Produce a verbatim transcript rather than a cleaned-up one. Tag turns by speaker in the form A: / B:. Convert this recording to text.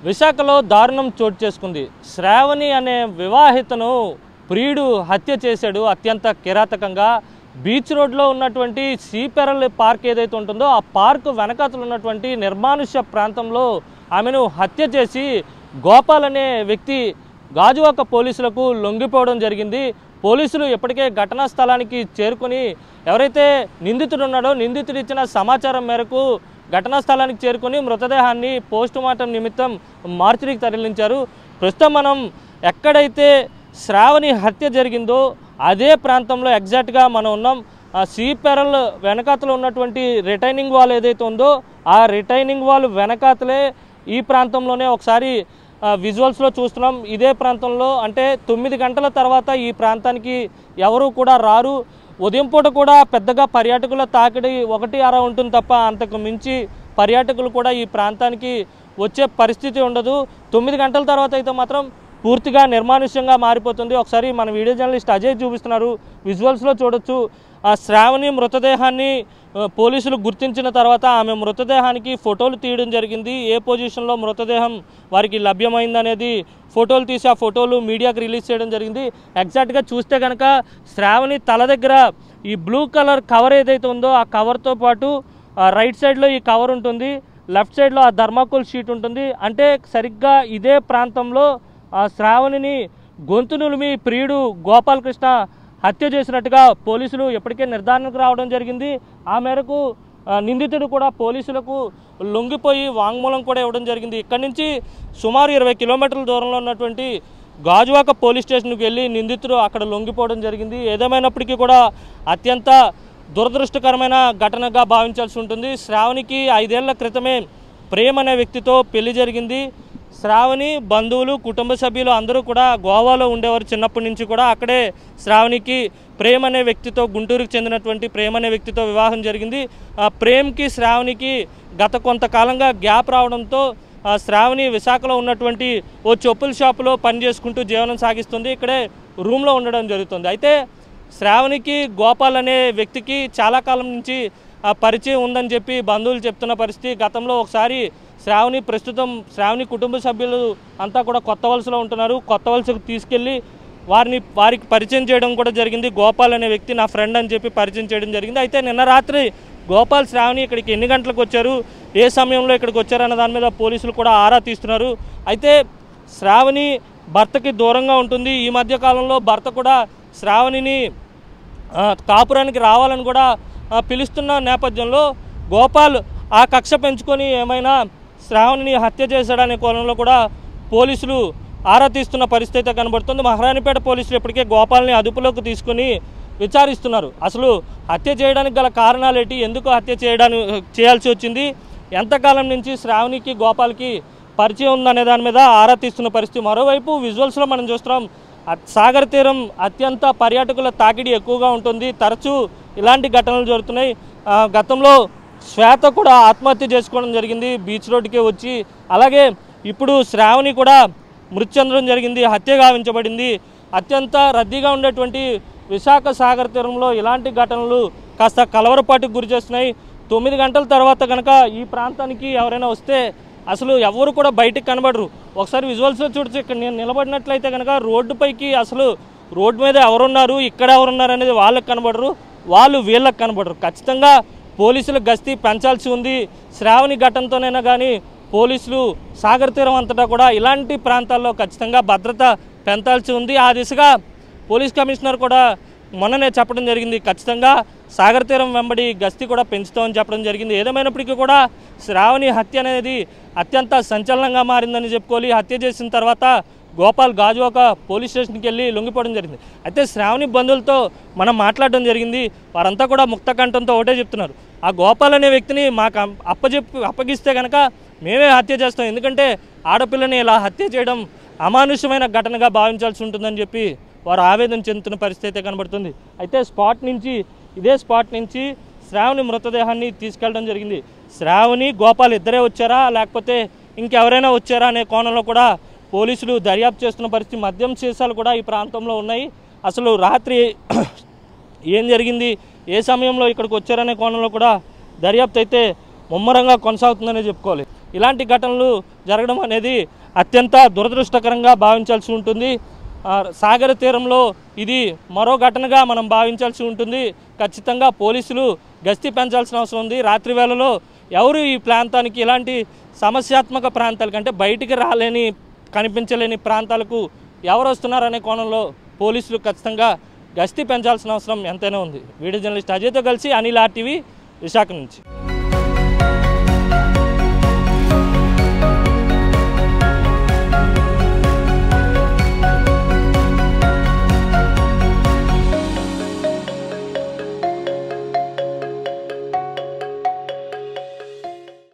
A: విశాఖలో దారుణం చోటు చేసుకుంది. శ్రావణి అనే వివాహితను ప్రియుడు హత్య చేశాడు అత్యంత కిరాతకంగా. బీచ్ రోడ్లో ఉన్నటువంటి సీపెరల్ పార్క్ ఏదైతే ఉంటుందో ఆ పార్క్ వెనకాతలు ఉన్నటువంటి నిర్మానుష్య ప్రాంతంలో ఆమెను హత్య చేసి గోపాల్ అనే వ్యక్తి గాజువాక పోలీసులకు లొంగిపోవడం జరిగింది. పోలీసులు ఇప్పటికే ఘటనా స్థలానికి చేరుకొని ఎవరైతే నిందితుడు ఉన్నాడో నిందితుడు ఇచ్చిన సమాచారం మేరకు ఘటనా స్థలానికి చేరుకొని మృతదేహాన్ని పోస్టుమార్టం నిమిత్తం మార్చురీకి తరలించారు. ప్రస్తుతం మనం ఎక్కడైతే శ్రావణి హత్య జరిగిందో అదే ప్రాంతంలో ఎగ్జాక్ట్గా మనం ఉన్నాం. ఆ సీపెరల్ వెనకాతలో ఉన్నటువంటి రిటైనింగ్ వాల్ ఏదైతే ఉందో ఆ రిటైనింగ్ వాల్ వెనకాతలే ఈ ప్రాంతంలోనే ఒకసారి విజువల్స్లో చూస్తున్నాం. ఇదే ప్రాంతంలో అంటే తొమ్మిది గంటల తర్వాత ఈ ప్రాంతానికి ఎవరు కూడా రారు. ఉదయం పూట కూడా పెద్దగా పర్యాటకుల తాకిడి ఒకటి అర ఉంటుంది తప్ప అంతకు మించి పర్యాటకులు కూడా ఈ ప్రాంతానికి వచ్చే పరిస్థితి ఉండదు. తొమ్మిది గంటల తర్వాత అయితే మాత్రం పూర్తిగా నిర్మానుష్యంగా మారిపోతుంది. ఒకసారి మన వీడియో జర్నలిస్ట్ అజయ్ చూపిస్తున్నారు, విజువల్స్లో చూడొచ్చు. ఆ శ్రావణి మృతదేహాన్ని పోలీసులు గుర్తించిన తర్వాత ఆమె మృతదేహానికి ఫోటోలు తీయడం జరిగింది. ఏ పొజిషన్లో మృతదేహం వారికి లభ్యమైందనేది ఫోటోలు తీసి ఆ ఫోటోలు మీడియాకి రిలీజ్ చేయడం జరిగింది. ఎగ్జాక్ట్గా చూస్తే కనుక శ్రావణి తల దగ్గర ఈ బ్లూ కలర్ కవర్ ఏదైతే ఉందో ఆ కవర్తో పాటు రైట్ సైడ్లో ఈ కవర్ ఉంటుంది, లెఫ్ట్ సైడ్లో ఆ థర్మాకోల్ షీట్ ఉంటుంది. అంటే సరిగ్గా ఇదే ప్రాంతంలో ఆ శ్రావణిని గొంతు నులిమి ప్రియుడు గోపాలకృష్ణ హత్య చేసినట్టుగా పోలీసులు ఇప్పటికే నిర్ధారణకు రావడం జరిగింది. ఆ మేరకు నిందితుడు కూడా పోలీసులకు లొంగిపోయి వాంగ్మూలం కూడా ఇవ్వడం జరిగింది. ఇక్కడి నుంచి సుమారు ఇరవై కిలోమీటర్ల దూరంలో ఉన్నటువంటి గాజువాక పోలీస్ స్టేషన్కి వెళ్ళి నిందితుడు అక్కడ లొంగిపోవడం జరిగింది. ఏదేమైనప్పటికీ కూడా అత్యంత దురదృష్టకరమైన ఘటనగా భావించాల్సి ఉంటుంది. శ్రావణికి ఐదేళ్ల క్రితమే ప్రేమ్ అనే వ్యక్తితో పెళ్లి జరిగింది. శ్రావణి బంధువులు కుటుంబ సభ్యులు అందరూ కూడా గోవాలో ఉండేవారు చిన్నప్పటి నుంచి కూడా. అక్కడే శ్రావణికి ప్రేమ్ అనే వ్యక్తితో గుంటూరుకు చెందినటువంటి ప్రేమ్ అనే వ్యక్తితో వివాహం జరిగింది. ఆ ప్రేమ్కి శ్రావణికి గత కొంతకాలంగా గ్యాప్ రావడంతో శ్రావణి విశాఖలో ఉన్నటువంటి ఓ చెప్పుల షాపులో పనిచేసుకుంటూ జీవనం సాగిస్తుంది. ఇక్కడే రూమ్లో ఉండడం జరుగుతుంది. అయితే శ్రావణికి గోపాల్ అనే వ్యక్తికి చాలా కాలం నుంచి పరిచయం ఉందని చెప్పి బంధువులు చెప్తున్న పరిస్థితి. గతంలో ఒకసారి శ్రావణి ప్రస్తుతం శ్రావణి కుటుంబ సభ్యులు అంతా కూడా కొత్త వలసలో ఉంటున్నారు. కొత్త వలసకు తీసుకెళ్ళి వారిని వారికి పరిచయం చేయడం కూడా జరిగింది. గోపాల్ అనే వ్యక్తి నా ఫ్రెండ్ అని చెప్పి పరిచయం చేయడం జరిగింది. అయితే నిన్న రాత్రి గోపాల్ శ్రావణి ఇక్కడికి ఎన్ని గంటలకు వచ్చారు, ఏ సమయంలో ఇక్కడికి వచ్చారన్న దాని మీద పోలీసులు కూడా ఆరా తీస్తున్నారు. అయితే శ్రావణి భర్తకి దూరంగా ఉంటుంది. ఈ మధ్య కాలంలో భర్త కూడా శ్రావణిని కాపురానికి రావాలని కూడా పిలుస్తున్న నేపథ్యంలో గోపాల్ ఆ కక్ష పెంచుకొని ఏమైనా శ్రావణిని హత్య చేశాడనే కోణంలో కూడా పోలీసులు ఆరా తీస్తున్న పరిస్థితి కనబడుతుంది. మహారాణిపేట పోలీసులు ఇప్పటికే గోపాల్ని అదుపులోకి తీసుకుని విచారిస్తున్నారు. అసలు హత్య చేయడానికి గల కారణాలు ఏంటి, ఎందుకు హత్య చేయడానికి చేయాల్సి వచ్చింది, ఎంతకాలం నుంచి శ్రావణికి గోపాల్కి పరిచయం ఉందనే దాని మీద ఆరా తీస్తున్న పరిస్థితి. మరోవైపు విజువల్స్లో మనం చూస్తున్నాం సాగర్ తీరం అత్యంత పర్యాటకుల తాకిడి ఎక్కువగా ఉంటుంది. తరచూ ఇలాంటి ఘటనలు జరుగుతున్నాయి. గతంలో శ్వేత కూడా ఆత్మహత్య చేసుకోవడం జరిగింది బీచ్ రోడ్డుకే వచ్చి. అలాగే ఇప్పుడు శ్రావణి కూడా మృతి చెందడం జరిగింది, హత్య గావించబడింది. అత్యంత రద్దీగా ఉండేటువంటి విశాఖ సాగర్ తీరంలో ఇలాంటి ఘటనలు కాస్త కలవరపాటుకు గురి చేస్తున్నాయి. తొమ్మిది గంటల తర్వాత కనుక ఈ ప్రాంతానికి ఎవరైనా వస్తే అసలు ఎవరు కూడా బయటకు కనబడరు. ఒకసారి విజువల్స్లో చూడచ్చు, ఇక్కడ నేను నిలబడినట్లయితే కనుక రోడ్డుపైకి అసలు రోడ్డు మీద ఎవరున్నారు, ఇక్కడ ఎవరున్నారు అనేది వాళ్ళకి కనబడరు, వాళ్ళు వీళ్ళకి కనబడరు. ఖచ్చితంగా పోలీసులు గస్తీ పెంచాల్సి ఉంది. శ్రావణి ఘటనతోనైనా కానీ పోలీసులు సాగర్ తీరం అంతటా కూడా ఇలాంటి ప్రాంతాల్లో ఖచ్చితంగా భద్రత పెంచాల్సి ఉంది. ఆ దిశగా పోలీస్ కమిషనర్ కూడా మొన్ననే చెప్పడం జరిగింది, ఖచ్చితంగా సాగర్ తీరం వెంబడి గస్తీ కూడా పెంచుతామని చెప్పడం జరిగింది. ఏదేమైనప్పటికీ కూడా శ్రావణి హత్య అనేది అత్యంత సంచలనంగా మారిందని చెప్పుకోవాలి. హత్య చేసిన తర్వాత గోపాల్ గాజువాక పోలీస్ స్టేషన్కి వెళ్ళి లొంగిపోవడం జరిగింది. అయితే శ్రావణి బంధువులతో మనం మాట్లాడడం జరిగింది. వారంతా కూడా ముక్త కంఠంతో ఒకటే చెప్తున్నారు, ఆ గోపాల్ అనే వ్యక్తిని మాకు అప్పచెప్పి అప్పగిస్తే కనుక మేమే హత్య చేస్తాం, ఎందుకంటే ఆడపిల్లని ఇలా హత్య చేయడం అమానుష్యమైన ఘటనగా భావించాల్సి ఉంటుందని చెప్పి వారు ఆవేదన చెందుతున్న పరిస్థితి అయితే కనబడుతుంది. అయితే స్పాట్ నుంచి ఇదే స్పాట్ నుంచి శ్రావణి మృతదేహాన్ని తీసుకెళ్ళడం జరిగింది. శ్రావణి గోపాల్ ఇద్దరే వచ్చారా లేకపోతే ఇంకెవరైనా వచ్చారా అనే కోణంలో కూడా పోలీసులు దర్యాప్తు చేస్తున్న పరిస్థితి. మద్యం సీసాలు కూడా ఈ ప్రాంతంలో ఉన్నాయి. అసలు రాత్రి ఏం జరిగింది, ఏ సమయంలో ఇక్కడికి వచ్చారనే కోణంలో కూడా దర్యాప్తు అయితే ముమ్మరంగా కొనసాగుతుందనే చెప్పుకోవాలి. ఇలాంటి ఘటనలు జరగడం అనేది అత్యంత దురదృష్టకరంగా భావించాల్సి ఉంటుంది. సాగర తీరంలో ఇది మరో ఘటనగా మనం భావించాల్సి ఉంటుంది. ఖచ్చితంగా పోలీసులు గస్తీ పెంచాల్సిన అవసరం ఉంది. రాత్రి వేళలో ఎవరు ఈ ప్రాంతానికి ఇలాంటి సమస్యాత్మక ప్రాంతాల కంటే బయటికి రాలేని కనిపించలేని ప్రాంతాలకు ఎవరు వస్తున్నారనే కోణంలో పోలీసులు ఖచ్చితంగా గస్తీ పెంచాల్సిన అవసరం ఎంతైనా ఉంది. వీడియో జర్నలిస్ట్ అజయ్తో కలిసి అనిల్ ఆర్టీవీ విశాఖ నుంచి.